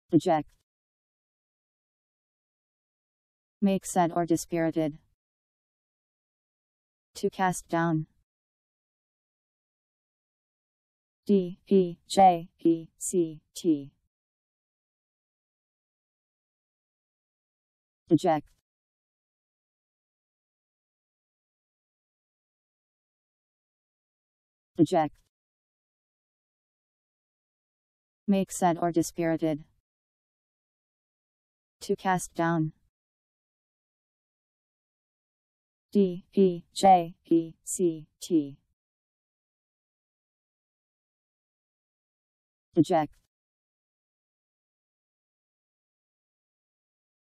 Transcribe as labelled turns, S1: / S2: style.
S1: Deject. Make sad or dispirited. To cast down. D-E-J-E-C-T. Deject. Deject. Make sad or dispirited. To cast down. D-E-J-E-C-T. Deject.